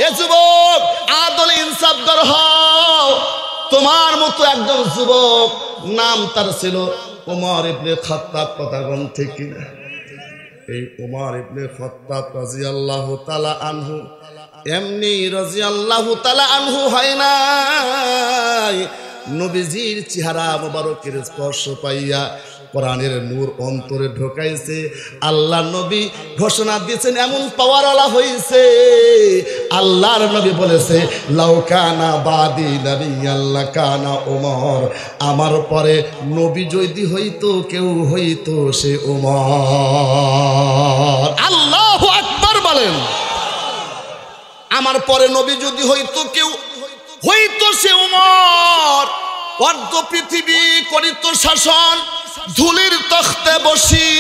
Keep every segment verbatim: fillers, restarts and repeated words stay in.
যুবক, আদল ইনসাফদার হও। তোমার মতো একজন যুবক, নাম তার ছিল ওমর ইবনে খাত্তাব, কথা কোন ঠিক কিনা? এই ওমর ইবনে খাত্তাব রাদিয়াল্লাহু তাআলা আনহু এমনি রাদিয়াল্লাহু তাআলা আনহু হয় নাই, নবীজির চেহারা মোবারকের স্পর্শ পাইয়া কোরআনের নূর অন্তরে ঢোকাইছে। আল্লাহ নবী ঘোষণা দিয়েছেন এমন পাওয়ারওয়ালা হইছে। আল্লাহর নবী বলেছে, লাউ কানা বাদি নাবিয়্যান লাকানা ওমর, আমার পরে নবী যদি হইতো কেউ হইতো সে ওমর। আল্লাহু আকবার বলেন। আমার পরে নবী যদি হইতো কেউ হইতো সে ওমর। অর্ধ পৃথিবী করিত শাসন ধুলির তখতে বসি,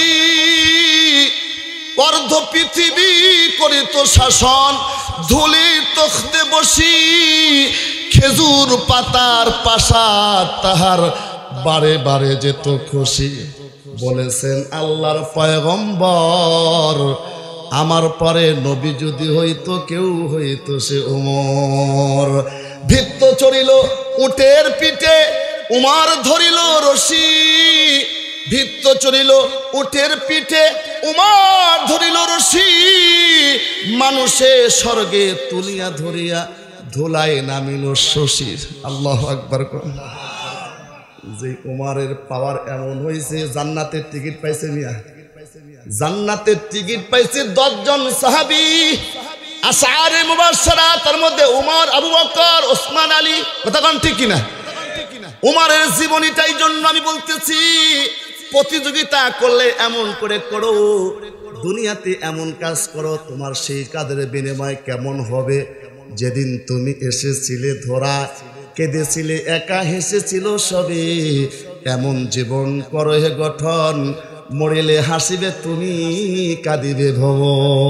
অর্ধ পৃথিবী করিত শাসন ধুলির তখতে বসি, খেজুর পাতার পাশার তাহার বারে বারে যেত খুশি। বলেছেন আল্লাহর পয়গম্বর, আমার পরে নবী যদি হইতো কেউ হইতো সে ওমর। ভিত্ত চড়িল উটের পিঠে, উমর ধরিল রশি। ভিত্ত চড়িল উটের পিঠে, উমর ধরিল রশি। মানুষে স্বর্গে তুলিয়া ধরিয়া ধুলায় নামিল শশীর। আল্লাহু আকবার। যে উমরের পাওয়ার এমন হয়েছে, জান্নাতের টিকিট পাইছে মিয়া, জান্নাতের টিকিট পাইছে দশজন সাহাবী। আশআরে মুবাশশারা, তার মধ্যে উমর, আবু বকর, ওসমান আলী, কথা কোন ঠিক কিনা? উমরের জীবনীটাই জন্য আমি বলতেছি, প্রতিযোগিতা করলে এমন করে করো, দুনিয়াতে এমন কাজ করো, তোমার সেই কাজের বিনিময় কেমন হবে। যেদিন তুমি এসেছিলে ধরা, কেঁদেছিলে একা, হেসেছিল সবে, এমন জীবন করো হে গঠন, মরিলে হাসিবে তুমি, কাঁদিবে ভব।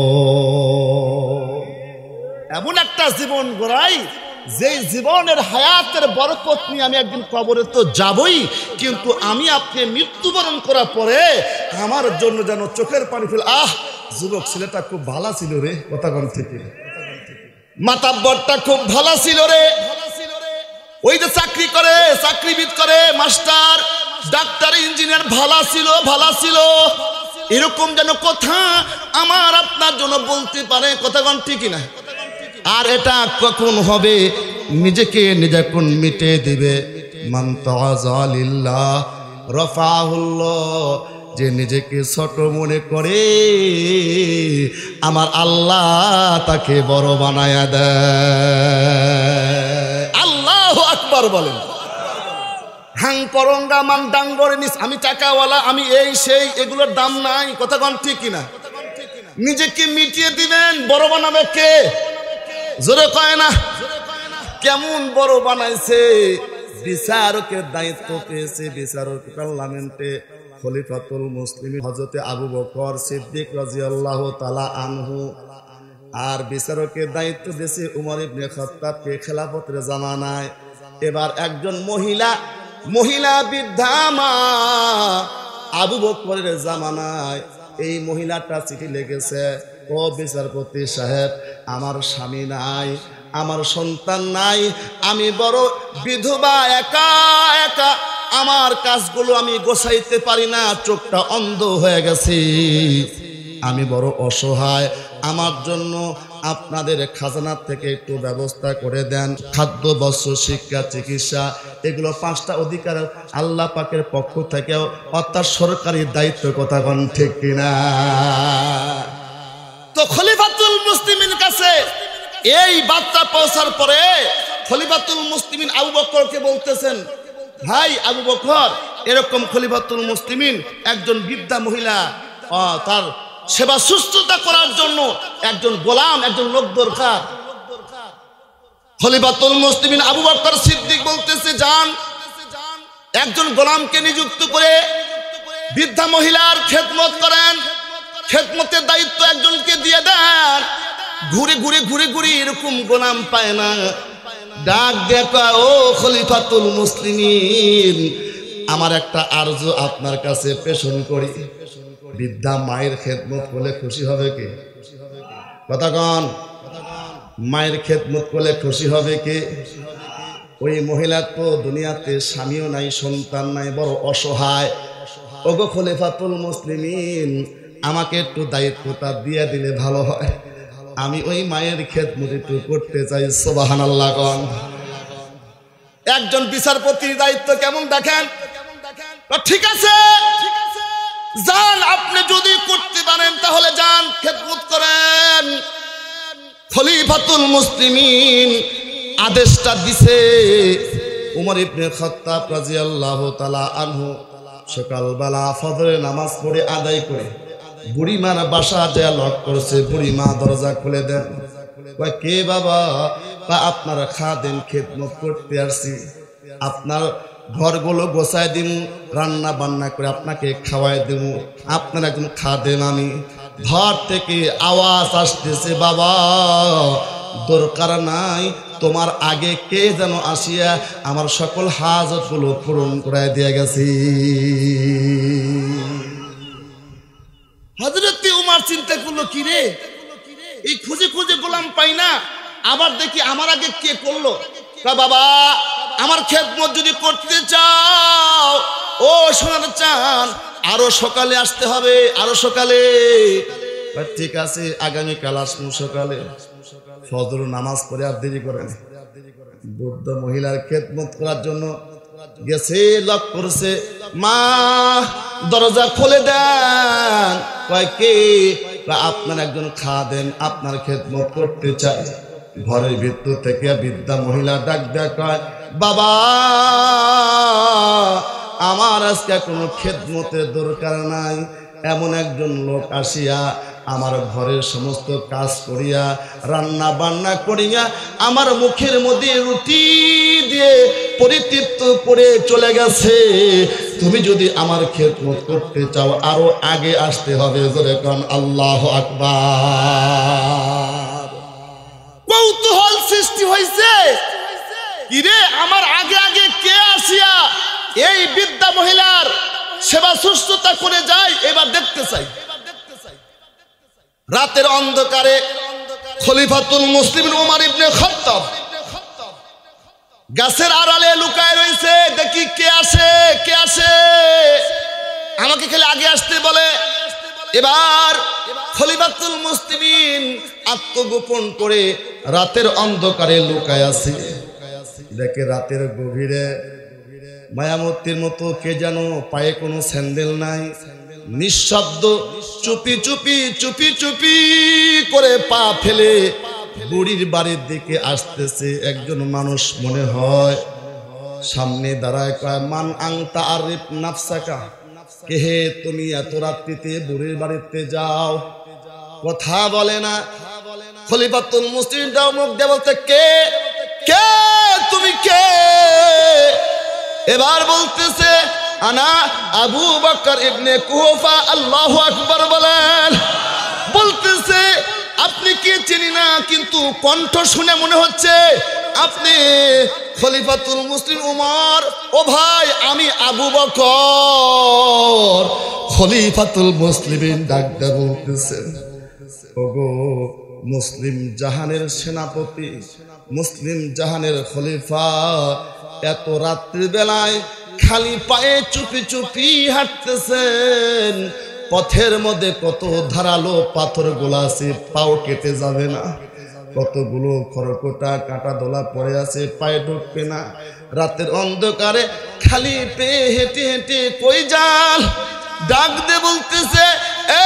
এমন একটা জীবন গড়াই, যে জীবনের হায়াতের বরকত নিয়ে আমি একদিন কবরে তো যাবই, কিন্তু আমি আপনি মৃত্যুবরণ করার পরে আমার জন্য যেন চোখের পানি ফেল। আহ, যুবক ছেলেটা খুব ভালো ছিল রে, কথা কোন থেকে? মাতাব্বরটা খুব ভালো ছিল রে, ওই যে চাকরি করে, চাকরিবিদ করে, মাস্টার, ডাক্তার, ইঞ্জিনিয়ার, ভালো ছিল, ভালো ছিল, এরকম যেন কথা আমার আপনার জন্য বলতে পারে, কথা কোন ঠিক না? আর এটা কখন হবে? নিজেকে নিজে কোন মিটে দিবে। মান তাওয়াযা লিল্লাহ রাফাহুল্লাহ, যে নিজেকে ছোট মনে করে আমার আল্লাহ তাকে বড় বানায়া দেয়। আল্লাহু আকবার বলেন। হাং পরঙ্গা মান ডাঙ্গরে নিস, আমি টাকাওয়ালা, আমি এই সেই, এগুলোর দাম নাই, কথা কোন ঠিক কিনা? নিজেকে মিটিয়ে দিবেন, বড় বানাবে কে? জোরে কয় না? কেমন বড় বানাইছে? বিচারকের দায়িত্ব পেয়েছে, বিচারক পার্লামেন্টে খলিফাতুল মুসলিমিন হযরত আবু বকর সিদ্দিক রাদিয়াল্লাহু তাআলা আনহু। আর বিচারকের দায়িত্ব দিয়েছে উমর ইবনে খাত্তাবকে খেলাফতের জামানায়। এবার একজন মহিলা, মহিলা বৃদ্ধা মা, আবু বকরের জামানায় এই মহিলাটা চিঠি লিখেছে, ও বিচারপতি সাহেব, আমার স্বামী নাই, আমার সন্তান নাই, আমি বড় বিধবা, একা একা, আমার কাজগুলো আমি গোছাইতে পারি না, চোখটা অন্ধ হয়ে গেছে, আমি বড় অসহায়, আমার জন্য আপনাদের খাজানার থেকে একটু ব্যবস্থা করে দেন। খাদ্য, বস্ত্র, শিক্ষা, চিকিৎসা, এগুলো পাঁচটা অধিকার আল্লাহ পাকের পক্ষ থেকে, অর্থাৎ সরকারি দায়িত্ব, কথা কোন ঠিক কিনা? তো খলিফাতুল মুসলিমিন কাছে এই বার্তা পৌঁছার পরে খলিফাতুল মুসলিমিন আবু বকরকে বলতেছেন, ভাই আবু বকর, এরকম খলিফাতুল মুসলিমিন একজন বৃদ্ধা মহিলা, তার সেবা সুস্থতা করার জন্য একজন গোলাম, একজন লোক দরকার। খলিফাতুল মুসলিমিন আবু বকর সিদ্দিক বলতেছে, যান, একজন গোলামকে নিযুক্ত করে বৃদ্ধা মহিলার খেদমত করেন, খেদমতের দায়িত্ব একজনকে দিয়ে দেন। ঘুরে ঘুরে ঘুরে ঘুরে এরকম গোলাম পায় না, ডাক দেখা, ও খলিফাতুল মুসলিমিন, আমার একটা আরজু আপনার কাছে পেশন করি। বৃদ্ধা মায়ের খেদমত করলে খুশি হবে কি? কথা কন? মায়ের খেদমত করলে খুশি হবে কে? ওই মহিলা তো দুনিয়াতে স্বামীও নাই, সন্তান নাই, বড় অসহায়। ওগো খলিফাতুল মুসলিমিন, আমাকে একটু দায়িত্বটা দিয়ে দিলে ভালো হয়, আমি ওই মায়ের খেদমত একটু করতে চাই। সুবহানাল্লাহ। কোন একজন বিচারপতির দায়িত্ব কেমন দেখেন? ঠিক আছে যান, আপনি যদি করতে পারেন তাহলে যান, খেদমত করেন। খলিফাতুল মুসলিমিন আদেশটা দিছে। উমর ইবনে খাত্তাব রাদিয়াল্লাহু তাআলা আনহু সকালবেলা ফজরের নামাজ পড়ে আদায় করে বুড়িমার বাসা যায় লক করছে। বুড়িমা দরজা খুলে দেন। কয় কে বাবা? বা আপনার খাদেম, খেদমত করতে আসছি, আপনার ঘরগুলো গোছায় দিমু, রান্না বান্না করে আপনাকে খাওয়াই দেবো, আপনার একজন খাদেম আমি। ঘর থেকে আওয়াজ আসতেছে, বাবা দরকার নাই, তোমার আগে কে যেন আসিয়া আমার সকল হাজতগুলো পূরণ করায় দিয়ে গেছি। হযরত উমর চিন্তা করলো, কি রে, এই খুঁজে খুঁজে গোলাম পাই না, আবার দেখি আমার আগে কে করলো। বাবা আমার খেদমত যদি করতে চাও, ও সোনার চান, আরো সকালে আসতে হবে, আরো সকালে। ঠিক আছে আগামীকাল আসবো সকালে। ফজর নামাজ পড়ে আর দেরি করেন। বৃদ্ধ মহিলার খেদমত করার জন্য গেছে, লক করছে। মা দরজা খুলে দেন। কয় কে? আপনার একজন খাদেম আপনার খেদমত করতে চাই। ঘরের ভিতর থেকে বৃদ্ধা মহিলা ডাক দেয়, কয় বাবা আমার আজকে কোনো খেদমতের দরকার নাই, এমন একজন লোক আসিয়া আমার ঘরের সমস্ত কাজ করিয়া, রান্না বান্না করিয়া, আমার মুখের মধ্যে রুটি দিয়ে পরিতৃপ্ত করে চলে গেছে। তুমি যদি আমার খেদমত করতে চাও আরো আগে আসতে হবে। জোরে কোন আল্লাহু আকবার। কৌতূহল সৃষ্টি হয়েছে, কিরে আমার আগে আগে কে আসিয়া এই বৃদ্ধা মহিলার সেবা শুশ্রূষা করে যায়, এবার দেখতে চাই। রাতের অন্ধকারে খলিফাতুল মুসলিমিন উমর ইবনে খাত্তাব গাছের আড়ালে লুকায় রয়েছে, দেখি কে আসে কে আসে, আমাকে খালি আগে আসতে বলে। এবার খলিফাতুল মুসলিমিন আত্মগোপন করে রাতের অন্ধকারে লুকায় আছে। দেখে রাতের গভীরে মায়ামতির মতো কে যেন, পায়ে কোনো স্যান্ডেল নাই, নিঃশব্দ চুপি চুপি চুপি চুপি করে পা ফেলে বুড়ির বাড়ির দিকে আসতেছে। একজন মানুষ মনে হয়, সামনে দাঁড়ায়। কয় মান আংতা আরিফ নাফসাকা, কে হে তুমি এত রাত্রিতে বুড়ির বাড়িতে যাও? কথা বলে না। খলিফাতুল মুসলিমিন দাও মুখ দিয়ে বলতে, কে কে তুমি কে? এবার বলতেছে, আনা আবু বকর ইবনে কুফা। আল্লাহু আকবার বলেন। বলতেছে আপনি কি চিনি না, কিন্তু কণ্ঠ শুনে মনে হচ্ছে আপনি খলিফাতুল মুসলিম উমর। ও ভাই আমি আবু বকর। খলিফাতুল মুসলিমিন ডাকতে বলতেছেন, ওগো মুসলিম জাহানের সেনাপতি, মুসলিম জাহানের খলিফা, এত রাত্রি বেলায় খালি পায়ে চুপি চুপি হাঁটতেছেন, পথের মধ্যে কত ধারালো পাথর গোলা আছে, পাও কেটে যাবে না, কতগুলো খড়কোটা কাটা দোলা পড়ে আছে, পায়ে ঢুকবে না, রাতের অন্ধকারে খালি পেয়ে হেঁটে হেঁটে কই যান? ডাক দে বলতেছে, এ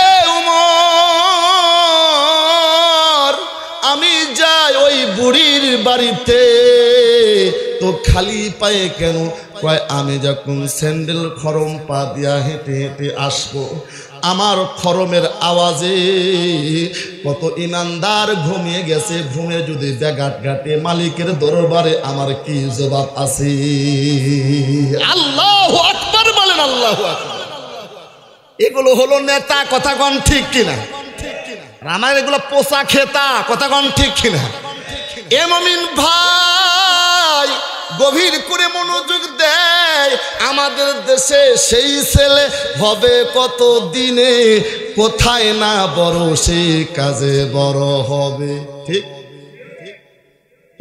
উমর আমি যাই ওই বুড়ির বাড়িতে, তো খালি পায়ে কেন? কয় আমি যখন স্যান্ডেল খরম পা দিয়া হেঁটে হেঁটে আসবো, আমার খরমের আওয়াজে কত ইমানদার ঘুমিয়ে গেছে, ঘুমে যদি ব্যাঘাত ঘাটে মালিকের দরবারে আমার কি জবাব আছে? আল্লাহু আকবার বলেন। আল্লাহু আকবার। এগুলো হলো নেতা, কথা কন ঠিক কিনা? আমার এগুলো পোষা খেতা, কথা কন ঠিক কিনা? এ মুমিন ভাই গভীর করে মনোযোগ দেয়। আমাদের দেশে সেই ছেলে হবে কত দিনে, কোথায় না বড় সেই কাজে বড় হবে। ঠিক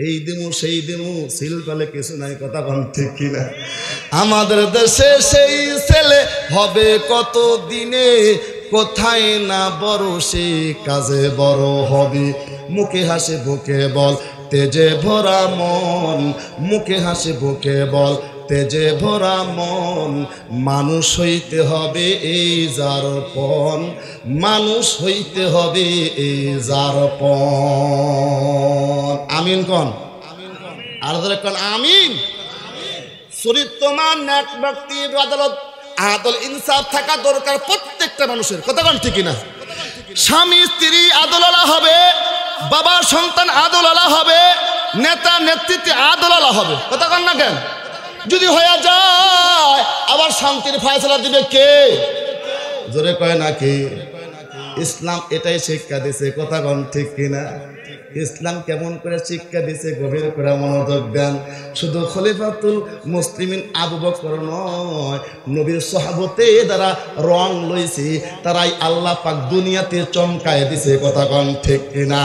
এই দিমু সেই দিমু সিল বলে কিছু নাই, কথা বল ঠিক কিনা? আমাদের দেশে সেই ছেলে হবে কত দিনে, কোথায় না বড় সে কাজে বড় হবে। মুখে হাসি বুকে বল তেজে ভরা মন, মুখে হাসি বুকে বল তেজে ভরা মন। মানুষ হইতে হবে এই যারপন, মানুষ হইতে হবে এই যারপন। আমিন কোন? আর ধরে কোন আমিন। চরিত্রমান এক ব্যক্তির আদালত আদল ইনসাফ থাকা দরকার প্রত্যেকটা মানুষের, কথা কোন ঠিক না? স্বামী স্ত্রী আদলওয়ালা হবে, বাবা সন্তান আদলওয়ালা হবে, নেতা নেতৃত্বে আদলওয়ালা হবে, কথা কোন না কেন? যদি হয়ে যায় আবার শান্তির ফয়সালা দিবে কে? জোরে কয় নাকি? ইসলাম এটাই শিক্ষা দিছে, কথা কোন ঠিক কিনা? ইসলাম কেমন করে শিক্ষা দিছে গভীর করে মনোযোগ দেন। শুধু খলিফাতুল মুসলিমিন আবু বকর নয়, নবীর সাহাবতে দ্বারা রং লইছে, তারাই আল্লাহ পাক দুনিয়াতে চমকায় দিছে, কথা কোন ঠিক কিনা?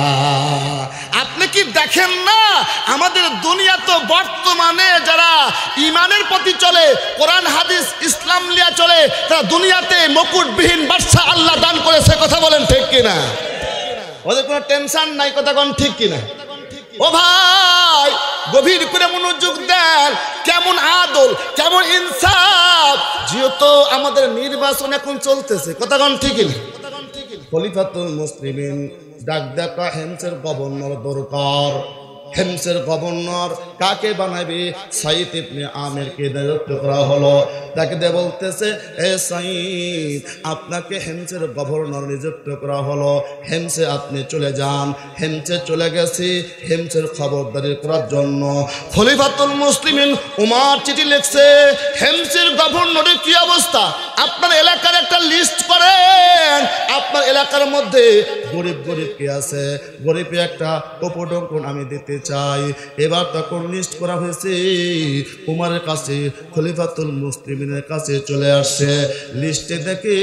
আপনি কি দেখেন না আমাদের দুনিয়া তো বর্তমানে যারা ইমানের প্রতি চলে, কোরআন হাদিস ইসলাম লিয়া চলে, তারা দুনিয়াতে মুকুটবিহীন বাদশা আল্লাহ দান করেছে, কথা বলেন ঠিক কিনা? ওদের কোনো টেনশন নাই, কথা কোন ঠিক কিনা? ও ভাই গভীর করে মনোযোগ দেন, কেমন আদল কেমন ইনসাফ। যেহেতু আমাদের নির্বাচন এখন চলতেছে, কথা কোন ঠিক কিনা? খলিফাতুল মুসলিমিন ডাক দেখা হেমসের গভর্নর দরকার। হেমসের গভর্নর কাকে বানাবে? সাইদ ইবনে আমিরকে নিযুক্ত করা হলো। তাকে দিয়ে বলতেছে, এ সাইদ আপনাকে হেমসের গভর্নর নিযুক্ত করা হলো, হেমসে আপনি চলে যান। হেমসে চলে গেছি হেমসের খবরদারি করার জন্য। খলিফাতুল মুসলিমিন উমার চিঠি লিখছে, হেমসের গভর্নরের কি অবস্থা, আপনার এলাকার একটা লিস্ট করেন। আপনার এলাকার মধ্যে গরিব গরিব কে আছে, গরিবে একটা উপঢৌকন আমি দিতে চাই। এবার তখন লিস্ট করা হয়েছে, উমারের কাছে খলিফাতুল মুসলিমিনের কাছে চলে আসছে। লিস্টে দেখে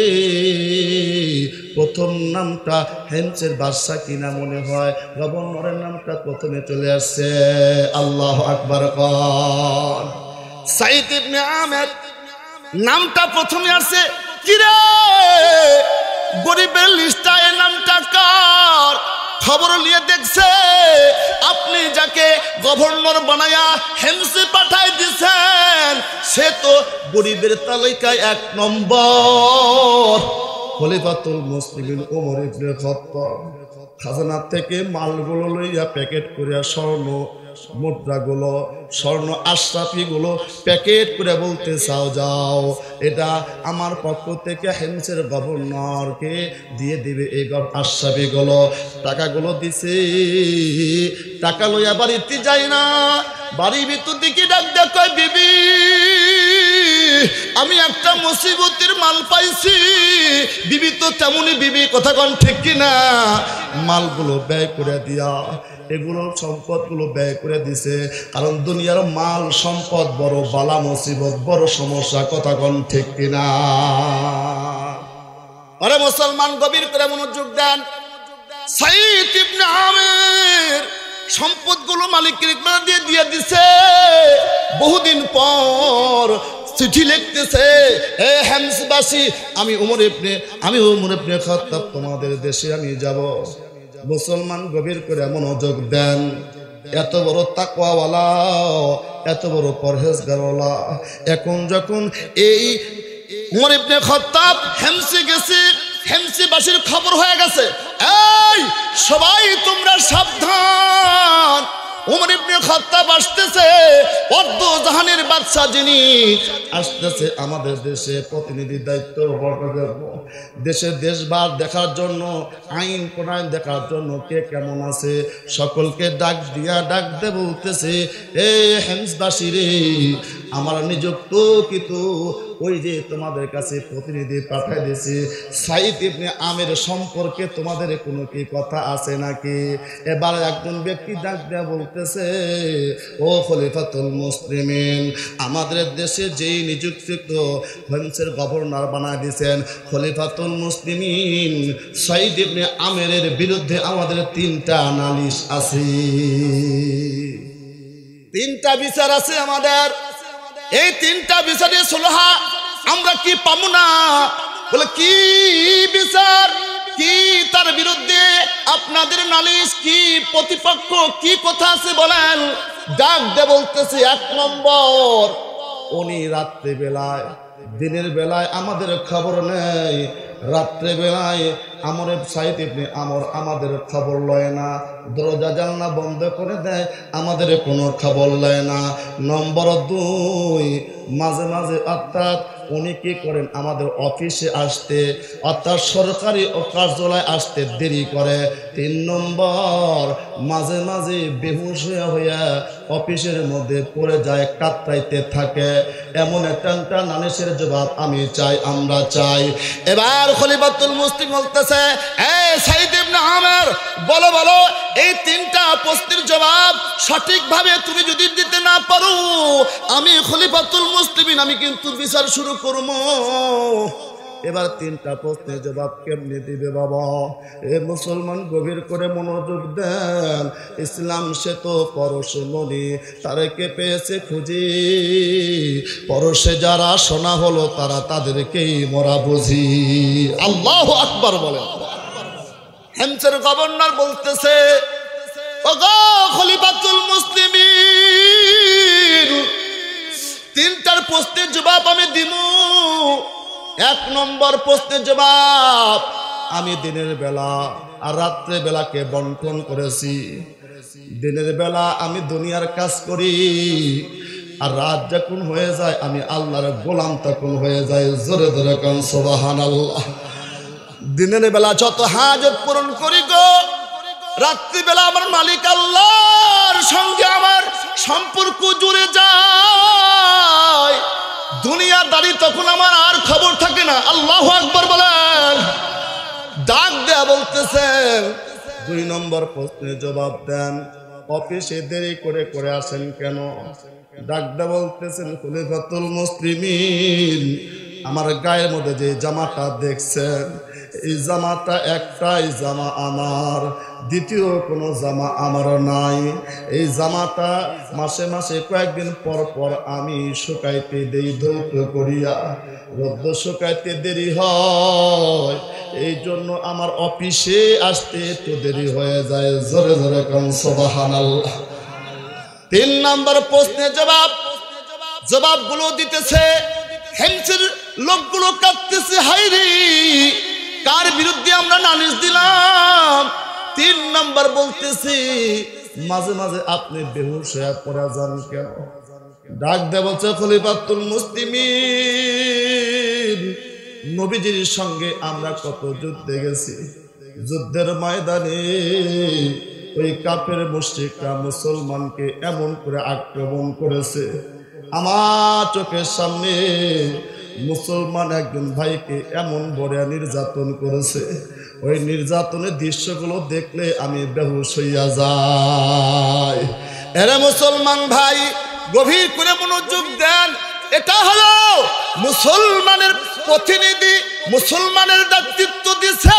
প্রথম নামটা হেমসের বাদশা কিনা মনে হয়, গভর্নরের নামটা প্রথমে চলে আসছে। আল্লাহু আকবার কন। সাইদ ইবনে আমির নামটা প্রথমে আসছে। কিরে গরিবের লিস্টটা এর নামটা কার? খবর নিয়ে দেখছে আপনি যাকে গভর্নর বানায়া হেমসে পাঠাই দিছেন সে তো গরিবের তালিকায় এক নম্বর। খলিফাতুল মুসলিমিন ওমর ইবনে খাত্তাব খাজানা থেকে মালগুলো লইয়া প্যাকেট করিয়া স্বর্ণ মুদ্রাগুলো স্বর্ণ আশরাফিগুলো প্যাকেট করে বলতে চাও, যাও এটা আমার পক্ষ থেকে হেমসের গভর্নরকে দিয়ে দিবে। এই আশরাফিগুলো টাকাগুলো দিছে। টাকা লইয়া বাড়িতে যাই না, বাড়ির ভিতর দিকে ডাক দেখ, বিবি আমি একটা মুসিবতের মাল পাইছি। বিবি তো তেমনই বিবি, কথা কোন ঠিক কিনা? মালগুলো ব্যয় করে দিয়া, এগুলো সম্পদগুলো ব্যয় করে দিছে, কারণ দুনিয়ার মাল সম্পদ বড় বালা মুসিবত, বড় সমস্যা, কথা কোন ঠিক কিনা? আরে মুসলমান গভীর করে মনোযোগ দেন। সাইদ ইবনে আমির সম্পদগুলো মালিকের দিয়ে দিয়ে দিছে। বহুদিন পর চিঠি লিখতেছে, এ হেমসবাসী আমি ওমর ইবনে আমি ওমর ইবনে খাত্তাব তোমাদের দেশে আমি যাব। মুসলমান গভীর করে মনোযোগ দেন। এত বড় তাকওয়াওয়ালা, এত বড় পরহেজগারওয়ালা, এখন যখন এই ওমর ইবনে খাত্তাব হেমসে গেছে, হেমসিবাসীর খবর হয়ে গেছে, এই সবাই তোমরা সাবধান, ওমর ইবনে খাত্তাব আসতেছে, অর্ধ জাহানের বাদশা যিনি আসতেছে আমাদের দেশে প্রতিনিধির দায়িত্ব দেশের দেশভাগ দেখার জন্য, আইন প্রণয়ন দেখার জন্য কে কেমন আছে সকলকে ডাক দিয়া ডাক দে বলতেছে, এ হেমসবাসী রে আমার নিযুক্ত কিন্তু ওই যে তোমাদের কাছে প্রতিনিধি পাঠিয়ে দিয়েছি সাইদ ইবনে আমের সম্পর্কে তোমাদের কোনো কি কথা আছে নাকি? এবার একজন ব্যক্তি ডাক দেয়া বলতেছে, ও খলিফাতুল মুসলিমিন, আমাদের দেশে যেই নিযুক্ত ফ্রান্সের গভর্নর বানায় দিয়েছেন খলিফাতুল মুসলিমিন সাইদ ইবনে আমেরের বিরুদ্ধে আমাদের তিনটা নালিশ আছে, তিনটা বিচার আছে আমাদের। এই তিনটা বিচারে সুলহা আমরা কি পাবো না? বলে কি বিচার, কি তার বিরুদ্ধে আপনাদের নালিশ, কি প্রতিপক্ষ কি কথা আছে বলেন? ডাক দে বলতেছে, এক নম্বর, উনি রাত্রে বেলায়, দিনের বেলায় আমাদের খবর নেই, রাত্রে বেলায় আমরের সাইদ ইবনে আমর আমাদের খবর লয় না, দরজা জানলা বন্ধ করে দেয়, আমাদের কোনো খবর লয় না। নম্বর দুই, মাঝে মাঝে অর্থাৎ উনি কি করেন আমাদের অফিসে আসতে অর্থাৎ সরকারি কার্যালয়ে আসতে দেরি করে। তিন নম্বর, মাঝে মাঝে বেহুশ হইয়া অফিসের মধ্যে পড়ে যায়, কাতরাইতে থাকে। এমন একটা নালিশের জবাব আমি চাই, আমরা চাই। এবার খলিফাতুল মুসলিম বলতেছে, এ সাইদ ইবনে আমের, বলো বলো এই তিনটা প্রশ্নের জবাব সঠিকভাবে তুমি যদি দিতে না পারো, আমি খলিফাতুল মুসলিমিন আমি কিন্তু বিচার শুরু করব। এবার তিনটা প্রশ্নের জবাব কেমনি দিবে বাবা? এ মুসলমান গভীর করে মনোযোগ দেন। ইসলাম সে তো পরশমণি, তাদেরকে পেয়েছে খুঁজি, পরশে যারা শোনা হলো তারা তাদেরকেই মরা বুঝি। আল্লাহু আকবার বলেন। হেমসের গভর্নর বলতেছে, ওগো খলিফাতুল মুসলিমিন, তিনটার প্রশ্নের জবাব আমি দিমু। এক নম্বর প্রশ্নের জবাব, আমি দিনের বেলা আর রাত্রে বেলাকে বন্টন করেছি। দিনের বেলা আমি দুনিয়ার কাজ করি, আর রাত যখন হয়ে যায় আমি আল্লাহর গোলাম তখন হয়ে যায়। জোরে জোরে কান সুবহানাল্লাহ। দিনের বেলা যত হাজত পূরণ করি গো, রাত্রিবেলা আমার মালিক আল্লাহর সঙ্গে আমার সম্পর্ক জুড়ে যায়। দুনিয়াদারি তখন আমার আর খবর থাকে না। আল্লাহু আকবার বলেন। ডাক দেয়া বলতেছেন, দুই নম্বর প্রশ্নের জবাব দেন, অফিসে দেরি করে করে আসেন কেন? ডাক দেয়া বলতেছেন, খলিফাতুল মুসলিমিন, আমার গায়ের মধ্যে যে জামাটা দেখছেন এই জামাটা একটাই জামা আমার, দ্বিতীয় কোনো জামা আমার নাই। এই জামাটা মাসে মাসে কয়েকদিন পর পর আমি শুকাইতে দেই ধৌত করিয়া, রোদ্দ শুকাইতে দেরি হয়, এই জন্য আমার অফিসে আসতে একটু দেরি হয়ে যায়। জোরে জোরে কান সুবহানাল্লাহ। তিন নম্বর প্রশ্নের জবাব জবাবগুলো দিতেছে, হেমসের লোকগুলো কাঁদতেছে, হাইরে কার বিরুদ্ধে আমরা নালিশ দিলাম? তিন নম্বর বলতেছি, মাঝে মাঝে আপনি বেহুশ হয়ে পড়া যান কেন? ডাক দেয়া বলছে, খলিফাতুল মুসলিমিন, নবীজির সঙ্গে আমরা কত যুদ্ধে গেছি, যুদ্ধের ময়দানে ওই কাফের মুশরিকরা মুসলমানকে এমন করে আক্রমণ করেছে, আমার চোখের সামনে মুসলমান একজন ভাইকে এমন বড় নির্যাতন করেছে, ওই নির্যাতনের দৃশ্যগুলো দেখলে আমি বেহুশ হইয়া যাই। এরে মুসলমান ভাই, গভীর করে মনোযোগ দেন। এটা হলো মুসলমানের প্রতিনিধি, মুসলমানের নেতৃত্ব দিছে।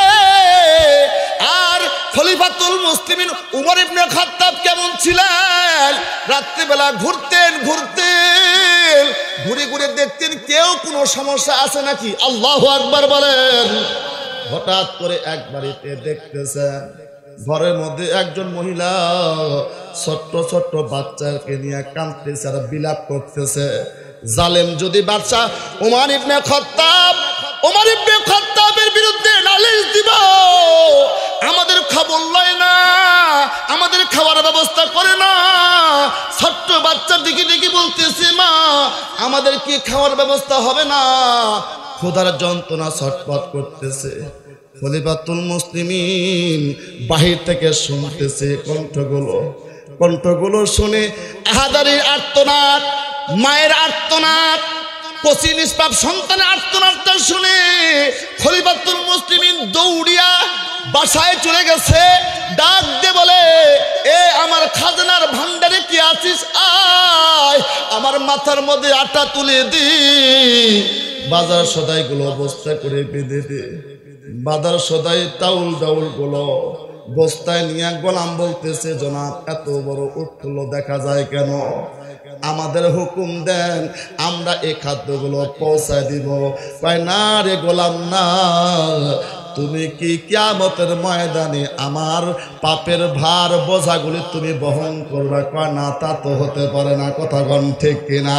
আর খলিফাতুল মুসলিমিন উমর ইবনে খাত্তাব কেমন ছিলেন? রাত্রিবেলা ঘুরতেন ঘুরতেন ঘুরে ঘুরে দেখতেন কেউ কোনো সমস্যা আছে নাকি। আল্লাহু আকবার বলেন। হঠাৎ করে এক বাড়িতে দেখতেছেন ঘরের মধ্যে একজন মহিলা ছোট্ট ছোট্ট বাচ্চাকে নিয়ে কাঁদতেছে আর বিলাপ করতেছে। জালেম যদি বাদশা উমর ইবনে খাত্তাব উমর ইবনে খাত্তাবের বিরুদ্ধে নালিশ দিব, আমাদের খবর লয় না, আমাদের খাওয়ার ব্যবস্থা করে না। ছোট্ট বাচ্চার দিকে দিকে বলতেছে, মা আমাদের কি খাওয়ার ব্যবস্থা হবে না? ক্ষুধার যন্ত্রণা ছটফট করতেছে। খলিফাতুল মুসলিমিন বাহির থেকে শুনতেছে কণ্ঠগুলো, কণ্ঠগুলো শুনে আহাদারির আর্তনাদ, মায়ের আর্তনাদ, কচি নিষ্পাপ সন্তানের আর্তনাদটা শুনে খলিফাতুল মুসলিমিন দৌড়িয়া বাসায় চলে গেছে। ডাক দিয়ে বলে, এ আমার খাজনার ভান্ডারে কি আছিস, আয় আমার মাথার মধ্যে আটা তুলে দি, বাজার সদাই গুলো বস্তা করে বেঁধে দে। বাজার সদাই তাউল ডাউল গুলো বস্তায় নিয়ে গোলাম বলতেছে, জনাব এত বড় উৎফুল্ল দেখা যায় কেন? আমাদের হুকুম দেন, আমরা এই খাদ্যগুলো পৌঁছায় দিব। কয় না রে গোলাম না, তুমি কি কিয়ামতের ময়দানে আমার পাপের ভার বোঝাগুলি তুমি বহন করবে? কয় না, তা তো হতে পারে না। কথা কোন ঠিক কিনা?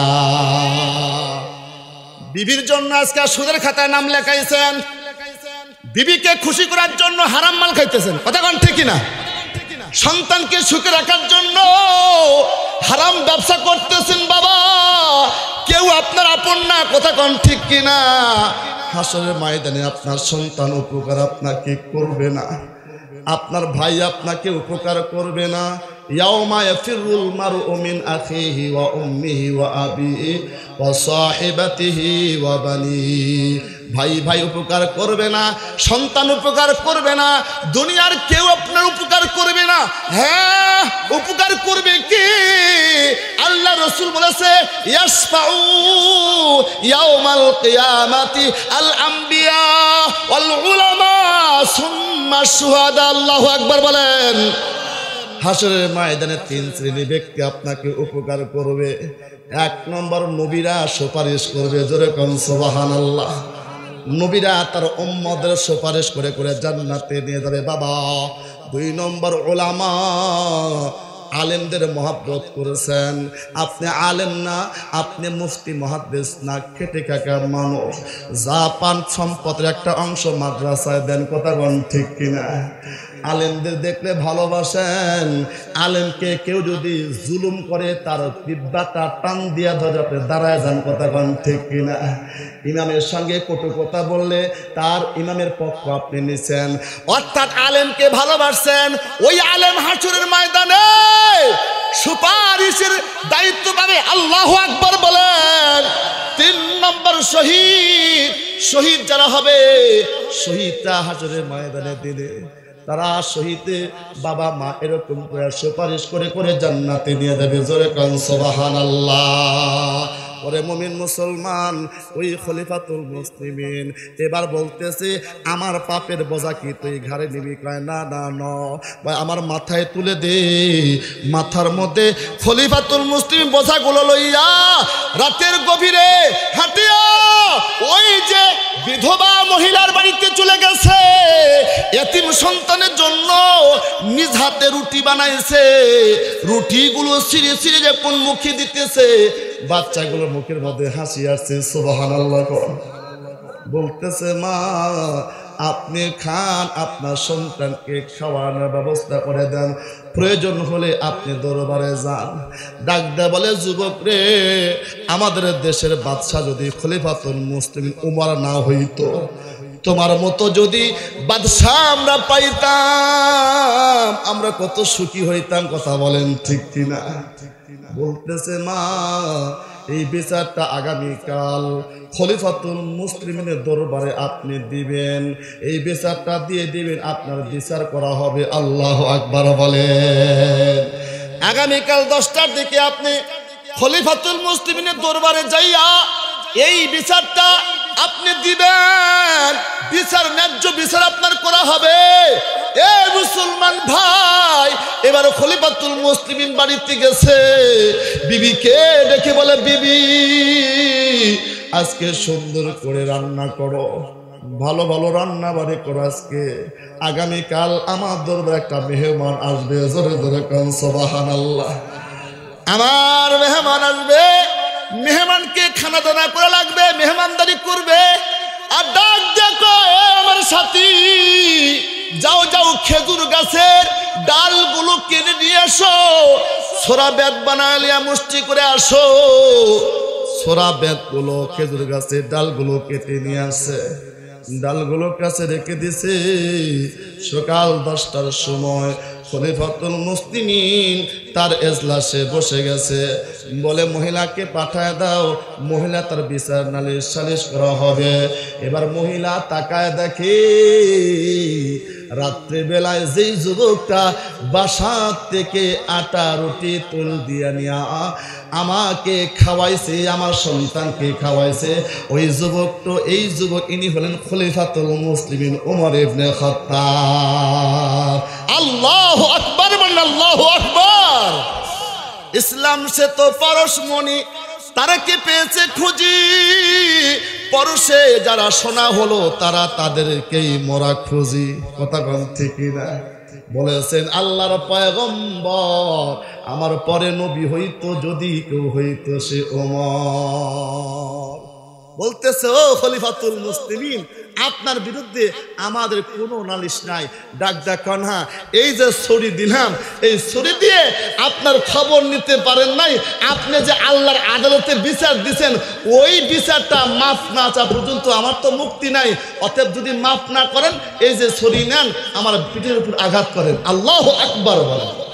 বিবির জন্য আজকে সুদের খাতায় নাম লেখাইছেন, বিবিকে খুশি করার জন্য হারাম মাল খাইতেছেন। কথা কোন ঠিক কিনা? সন্তানকে সুখে রাখার জন্য হারাম ব্যবসা করতেছেন। বাবা, কেউ আপনার আপন না। কথা কোন ঠিক কিনা? হাসরের ময়দানে আপনার সন্তান উপকার আপনাকে করবে না, আপনার ভাই আপনাকে উপকার করবে না। ইয়াউমা ইয়াফিরুল মারউ মিন আখিহি ওয়া উম্মিহি ওয়া আবিহি ওয়া সাহিবাতিহি ওয়া বানিহি। ভাই ভাই উপকার করবে না, সন্তান উপকার করবে না, দুনিয়ার কেউ আপনার উপকার করবে না। হ্যাঁ, উপকার করবে কি? আল্লাহ রাসূল বলেছে, ইয়াসফাউ ইয়াউমাল কিয়ামাতি আল আমবিয়া ওয়াল উলামা সুম্মা শুহাদা। আল্লাহু আকবার বলেন। হাসরের ময়দানে তিন শ্রেণীর ব্যক্তি আপনাকে উপকার করবে। এক নম্বর, নবীরা সুপারিশ করবে। জোরে কোন সুবহানাল্লাহ। নবীরা তার উম্মতদের সুপারিশ করে করে জান্নাতে নিয়ে যাবে বাবা। দুই নম্বর, উলামা, আলেমদের মহব্বত করেছেন। আপনি আলেম না, আপনি মুফতি মুহাদ্দিস না, খেটে খাকা মানুষ, যা পান সম্পদের একটা অংশ মাদ্রাসায় দেন। কথা কোন ঠিক কিনা? আলেমদের দেখলে ভালোবাসেন। আলেমকে কেউ যদি জুলুম করে তার দিব্যাটা টান দিয়া ধরে আপনি দাঁড়ায় যান। কথা কোন ঠিক কিনা? ইমামের সঙ্গে কটু কথা বললে তার ইমামের পক্ষ আপনি নিছেন, অর্থাৎ আলেমকে ভালোবাসছেন। ওই আলেম হাসরের ময়দানে সুপারিশের দায়িত্ব পাবে। আল্লাহু আকবার বলেন। তিন নম্বর, শহীদ। শহীদ যারা হবে, শহীদরা হাসরের ময়দানে দিলে তারা শহীদে বাবা মা এরকম করে সুপারিশ করে করে জান্নাতে নিয়ে যাবে। জোরে কোন সুবহানাল্লাহ। ওরে মুমিন মুসলমান, ওই খলিফাতুল মুসলিমিন এবার বলতেছে, আমার পাপের বোঝা কি তুই ঘাড়ে নিবি? কয় না না ন ভাই, আমার মাথায় তুলে দে। মাথার মধ্যে খলিফাতুল মুসলিমিন বোঝাগুলো লইয়া রাতের গভীরে হাঁটিয়া ওই যে বিধবা মহিলার বাড়িতে চলে গেছে। এতিম সন্তানের জন্য নিজ হাতে রুটি বানাইছে। রুটিগুলো ছিঁড়ে ছিঁড়ে যে কোন মুখে দিতেছে, বাচ্চাগুলোর মুখের মধ্যে হাসি আসছে। সুবহানাল্লাহ। বলতেছে, মা আপনি খান, আপনার সন্তানকে খাওয়ানোর ব্যবস্থা করে দেন, প্রয়োজন হলে আপনি দরবারে যান। ডাক দেয়া বলে, যুবক রে, আমাদের দেশের বাদশা যদি খলিফাতুল মুসলিমিন উমর না হইতো, তোমার মতো যদি বাদশা আমরা পাইতাম, আমরা কত সুখী হইতাম। কথা বলেন ঠিক কিনা? বলতেছে, মা এই বিচারটা আগামীকাল খলিফাতুল মুসলিমিনের দরবারে আপনি দিবেন, এই বিচারটা দিয়ে দিবেন, আপনার বিচার করা হবে। আল্লাহু আকবার বলেন। আগামীকাল দশটার দিকে আপনি খলিফাতুল মুসলিমিনের দরবারে যাইয়া এই বিচারটা আপনি দিবেন। বিচার, ন্যায্য বিচার আপনার করা হবে। এ মুসলমান ভাই, এবার খলিফাতুল মুসলিমিন বাড়িতে গেছে। বিবিকে ডেকে বলে, বিবি আজকে সুন্দর করে রান্না করো, ভালো ভালো রান্না বাড়ি করো। আজকে আগামীকাল আমার দরবারে একটা মেহমান আসবে। জোরে জোরে কোন সুবহানাল্লাহ। আমার মেহমান আসবে, মেহমানকে খানা দানা করা লাগবে, মেহমানদারি করবে। আর ডাক দেখো, আমার সাথী, যাও যাও খেজুর গাছের ডালগুলো কিনে নিয়ে আসো, ছোরা বেত বানাইয়া মুষ্টি করে আসো। ছোরা বেত গুলো, খেজুর গাছের ডালগুলো কেটে নিয়ে আসে। ডালগুলো কাছে রেখে দিছে। সকাল দশটার সময় খলিফাতুল মুসলিমিন তার এজলাসে বসে গেছে। বলে মহিলাকে পাঠায় দাও, মহিলা তার বিচার নালিশ সালিশ করা হবে। এবার মহিলা তাকায় দেখে রাত্রে বেলায় যেই যুবকটা বাসা থেকে আটা রুটি তুল দিয়ে নিয়া আমাকে খাওয়াইছে, আমার সন্তানকে খাওয়াইছে, ওই যুবক তো এই যুবক ইনি হলেন খলিফাতুল মুসলিমিন ওমর ইবনে খাত্তাব। আল্লাহু আকবার, বলেন আল্লাহু আকবার। ইসলাম সে তো পরশমণি, তারা কি পেয়েছে খুঁজি, পরশে যারা শোনা হলো তারা তাদেরকেই মোরা খুঁজি। কথা কোন ঠিক না? বলেছেন আল্লাহর পয়গম্বর আমার পরে নবী হইতো যদি কেউ হইতো সে ওমর। বলতেছে ও খলিফাতুল মুসলিমিন, আপনার বিরুদ্ধে আমাদের কোনো নালিশ নাই। ডাক ডাক কনহা, এই যে ছড়ি দিলাম, এই ছড়ি দিয়ে আপনার খবর নিতে পারেন নাই। আপনি যে আল্লাহর আদালতে বিচার দিচ্ছেন, ওই বিচারটা মাফ না চা পর্যন্ত আমার তো মুক্তি নাই। অতএব যদি মাফ না করেন, এই যে ছড়ি নেন, আমার পিঠের উপর আঘাত করেন। আল্লাহু আকবার বলেন।